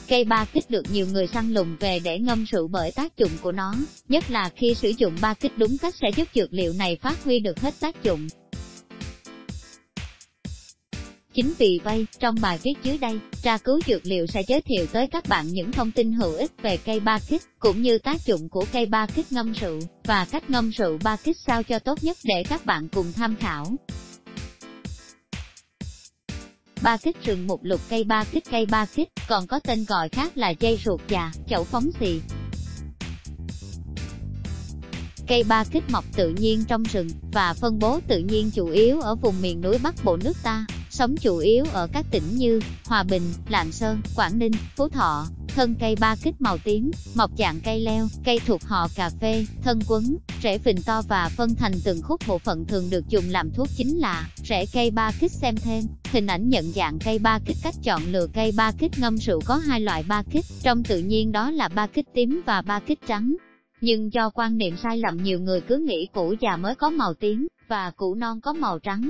Cây ba kích được nhiều người săn lùng về để ngâm rượu bởi tác dụng của nó, nhất là khi sử dụng ba kích đúng cách sẽ giúp dược liệu này phát huy được hết tác dụng. Chính vì vậy, trong bài viết dưới đây, Tra cứu dược liệu sẽ giới thiệu tới các bạn những thông tin hữu ích về cây ba kích, cũng như tác dụng của cây ba kích ngâm rượu, và cách ngâm rượu ba kích sao cho tốt nhất để các bạn cùng tham khảo. Ba kích rừng mục lục. Cây ba kích, còn có tên gọi khác là dây ruột già, chậu phóng xì. Cây ba kích mọc tự nhiên trong rừng, và phân bố tự nhiên chủ yếu ở vùng miền núi Bắc Bộ nước ta, sống chủ yếu ở các tỉnh như Hòa Bình, Lạng Sơn, Quảng Ninh, Phú Thọ. Thân cây ba kích màu tím, mọc dạng cây leo, cây thuộc họ cà phê, thân quấn, rễ phình to và phân thành từng khúc. Bộ phận thường được dùng làm thuốc chính là rễ cây ba kích. Xem thêm hình ảnh nhận dạng cây ba kích. Cách chọn lựa cây ba kích ngâm rượu. Có hai loại ba kích trong tự nhiên, đó là ba kích tím và ba kích trắng. Nhưng do quan niệm sai lầm, nhiều người cứ nghĩ củ già mới có màu tím, và củ non có màu trắng.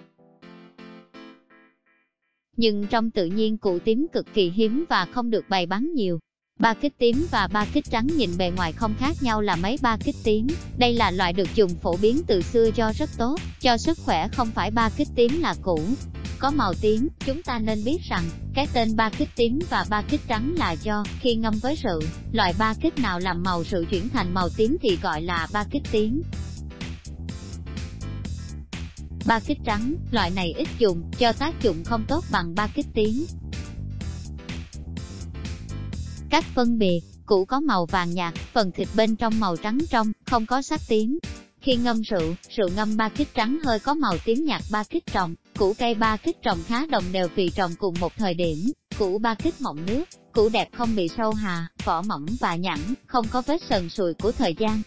Nhưng trong tự nhiên củ tím cực kỳ hiếm và không được bày bán nhiều. Ba kích tím và ba kích trắng nhìn bề ngoài không khác nhau là mấy. Ba kích tím, đây là loại được dùng phổ biến từ xưa do rất tốt cho sức khỏe. Không phải ba kích tím là củ có màu tím. Chúng ta nên biết rằng, cái tên ba kích tím và ba kích trắng là do, khi ngâm với rượu, loại ba kích nào làm màu rượu chuyển thành màu tím thì gọi là ba kích tím. Ba kích trắng, loại này ít dùng, cho tác dụng không tốt bằng ba kích tím. Cách phân biệt, củ có màu vàng nhạt, phần thịt bên trong màu trắng trong, không có sắc tím. Khi ngâm rượu, rượu ngâm ba kích trắng hơi có màu tím nhạt. Ba kích trồng, củ cây ba kích trồng khá đồng đều vì trồng cùng một thời điểm. Củ ba kích mọng nước, củ đẹp không bị sâu hà, vỏ mỏng và nhẵn, không có vết sần sùi của thời gian.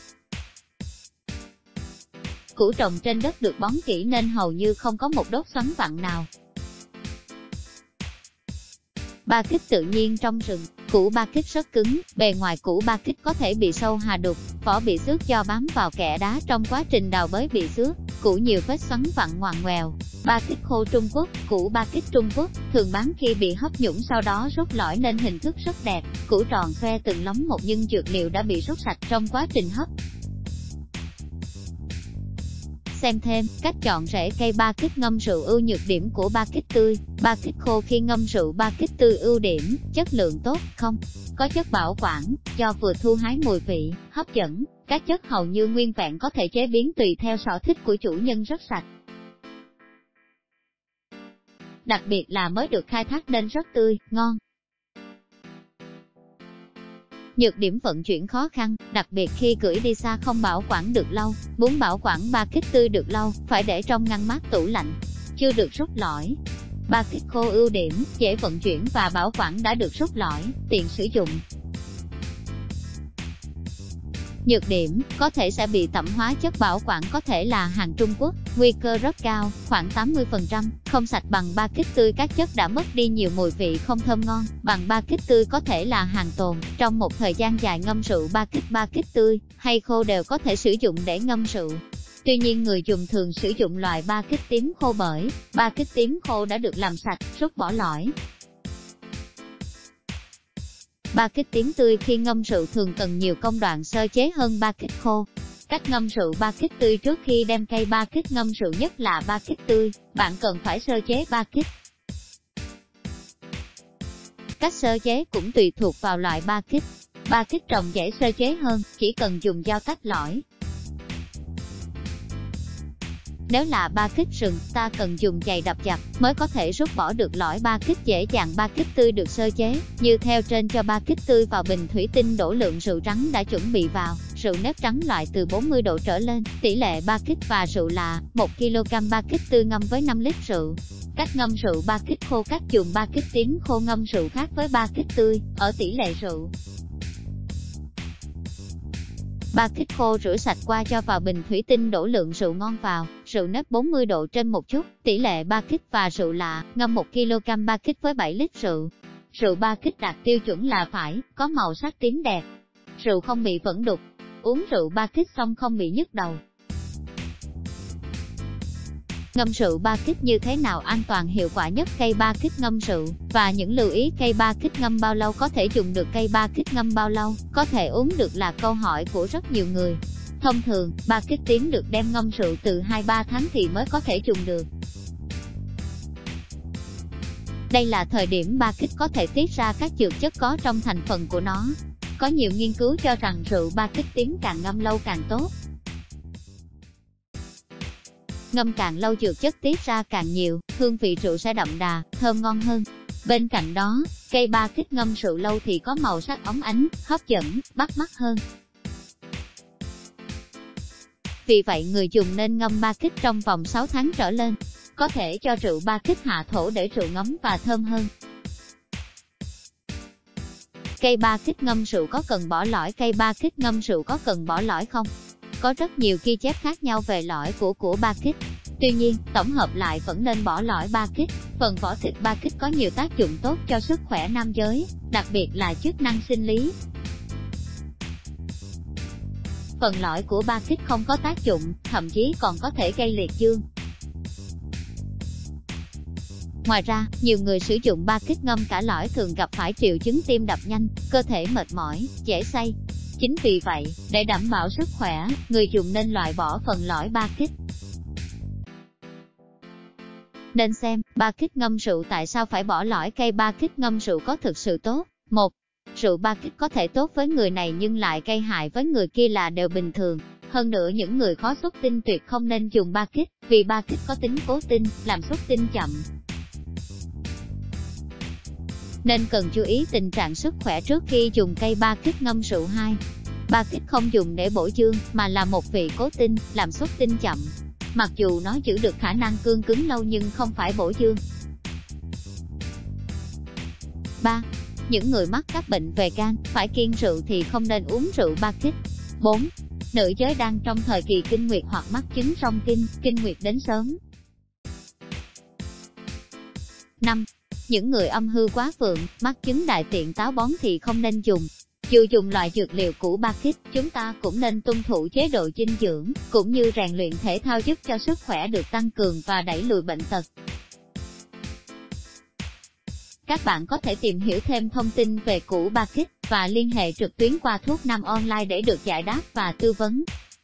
Củ trồng trên đất được bón kỹ nên hầu như không có một đốt xoắn vặn nào. Ba kích tự nhiên trong rừng. Củ ba kích rất cứng, bề ngoài củ ba kích có thể bị sâu hà đục, vỏ bị xước do bám vào kẽ đá trong quá trình đào bới bị xước, củ nhiều vết xoắn vặn ngoằn ngoèo. Ba kích khô Trung Quốc. Củ ba kích Trung Quốc thường bán khi bị hấp nhũng sau đó rút lõi nên hình thức rất đẹp, củ tròn xoe từng lóng một nhưng dược liệu đã bị rút sạch trong quá trình hấp. Xem thêm cách chọn rễ cây ba kích ngâm rượu. Ưu nhược điểm của ba kích tươi. Ba kích khô khi ngâm rượu. Ba kích tươi ưu điểm, chất lượng tốt, không có chất bảo quản, do vừa thu hái mùi vị hấp dẫn, các chất hầu như nguyên vẹn, có thể chế biến tùy theo sở thích của chủ nhân, rất sạch. Đặc biệt là mới được khai thác nên rất tươi, ngon. Nhược điểm vận chuyển khó khăn, đặc biệt khi gửi đi xa không bảo quản được lâu. Muốn bảo quản ba kích tươi được lâu, phải để trong ngăn mát tủ lạnh, chưa được rút lõi. Ba kích khô ưu điểm, dễ vận chuyển và bảo quản đã được rút lõi, tiện sử dụng. Nhược điểm, có thể sẽ bị tẩm hóa. Chất bảo quản có thể là hàng Trung Quốc, nguy cơ rất cao, khoảng 80%, không sạch bằng ba kích tươi. Các chất đã mất đi nhiều mùi vị không thơm ngon bằng ba kích tươi. Có thể là hàng tồn, trong một thời gian dài ngâm rượu. Ba kích tươi hay khô đều có thể sử dụng để ngâm rượu. Tuy nhiên người dùng thường sử dụng loại ba kích tím khô bởi ba kích tím khô đã được làm sạch, rút bỏ lõi. Ba kích tím tươi khi ngâm rượu thường cần nhiều công đoạn sơ chế hơn ba kích khô. Cách ngâm rượu ba kích tươi. Trước khi đem cây ba kích ngâm rượu, nhất là ba kích tươi, bạn cần phải sơ chế ba kích. Cách sơ chế cũng tùy thuộc vào loại ba kích. Ba kích trồng dễ sơ chế hơn, chỉ cần dùng dao tách lõi. Nếu là ba kích rừng, ta cần dùng chày đập dập mới có thể rút bỏ được lõi. Ba kích dễ dàng. Ba kích tươi được sơ chế như theo trên. Cho ba kích tươi vào bình thủy tinh, đổ lượng rượu trắng đã chuẩn bị vào. Rượu nếp trắng loại từ 40 độ trở lên. Tỷ lệ ba kích và rượu là 1 kg ba kích tươi ngâm với 5 lít rượu. Cách ngâm rượu ba kích khô. Cách dùng ba kích tím khô ngâm rượu khác với ba kích tươi ở tỷ lệ rượu. Ba kích khô rửa sạch qua cho vào bình thủy tinh, đổ lượng rượu ngon vào. Rượu nếp 40 độ trên một chút. Tỷ lệ ba kích và rượu là ngâm 1 kg ba kích với 7 lít rượu. Rượu ba kích đạt tiêu chuẩn là phải có màu sắc tím đẹp, rượu không bị vẩn đục. Uống rượu ba kích xong không bị nhức đầu. Ngâm rượu ba kích như thế nào an toàn hiệu quả nhất? Cây ba kích ngâm rượu, và những lưu ý cây ba kích ngâm bao lâu có thể dùng được? Cây ba kích ngâm bao lâu có thể uống được là câu hỏi của rất nhiều người. Thông thường, ba kích tím được đem ngâm rượu từ 2-3 tháng thì mới có thể dùng được. Đây là thời điểm ba kích có thể tiết ra các dược chất có trong thành phần của nó. Có nhiều nghiên cứu cho rằng rượu ba kích tím càng ngâm lâu càng tốt. Ngâm càng lâu dược chất tiết ra càng nhiều, hương vị rượu sẽ đậm đà, thơm ngon hơn. Bên cạnh đó, cây ba kích ngâm rượu lâu thì có màu sắc óng ánh, hấp dẫn, bắt mắt hơn. Vì vậy người dùng nên ngâm ba kích trong vòng 6 tháng trở lên, có thể cho rượu ba kích hạ thổ để rượu ngấm và thơm hơn. Cây ba kích ngâm rượu có cần bỏ lõi? Cây ba kích ngâm rượu có cần bỏ lõi không? Có rất nhiều ghi chép khác nhau về lõi của ba kích. Tuy nhiên, tổng hợp lại vẫn nên bỏ lõi ba kích. Phần vỏ thịt ba kích có nhiều tác dụng tốt cho sức khỏe nam giới, đặc biệt là chức năng sinh lý. Phần lõi của ba kích không có tác dụng, thậm chí còn có thể gây liệt dương. Ngoài ra, nhiều người sử dụng ba kích ngâm cả lõi thường gặp phải triệu chứng tim đập nhanh, cơ thể mệt mỏi, dễ say. Chính vì vậy, để đảm bảo sức khỏe, người dùng nên loại bỏ phần lõi ba kích. Nên xem, ba kích ngâm rượu tại sao phải bỏ lõi? Cây ba kích ngâm rượu có thực sự tốt? 1. Rượu ba kích có thể tốt với người này nhưng lại gây hại với người kia là đều bình thường. Hơn nữa những người khó xuất tinh tuyệt không nên dùng ba kích, vì ba kích có tính cố tinh, làm xuất tinh chậm. Nên cần chú ý tình trạng sức khỏe trước khi dùng cây ba kích ngâm rượu. 2. Ba kích không dùng để bổ dương, mà là một vị cố tinh, làm xuất tinh chậm. Mặc dù nó giữ được khả năng cương cứng lâu nhưng không phải bổ dương. 3. Những người mắc các bệnh về gan, phải kiêng rượu thì không nên uống rượu ba kích. 4. Nữ giới đang trong thời kỳ kinh nguyệt hoặc mắc chứng rong kinh nguyệt đến sớm. 5. Những người âm hư quá vượng, mắc chứng đại tiện táo bón thì không nên dùng. Dù dùng loại dược liệu của ba kích, chúng ta cũng nên tuân thủ chế độ dinh dưỡng, cũng như rèn luyện thể thao giúp cho sức khỏe được tăng cường và đẩy lùi bệnh tật. Các bạn có thể tìm hiểu thêm thông tin về củ ba kích và liên hệ trực tuyến qua Thuốc Nam Online để được giải đáp và tư vấn.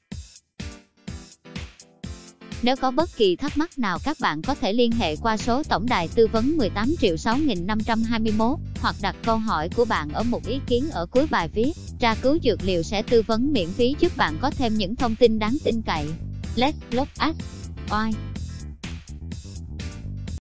Nếu có bất kỳ thắc mắc nào các bạn có thể liên hệ qua số tổng đài tư vấn 18.6521 hoặc đặt câu hỏi của bạn ở một ý kiến ở cuối bài viết. Tra cứu dược liệu sẽ tư vấn miễn phí giúp bạn có thêm những thông tin đáng tin cậy. Let's look at why.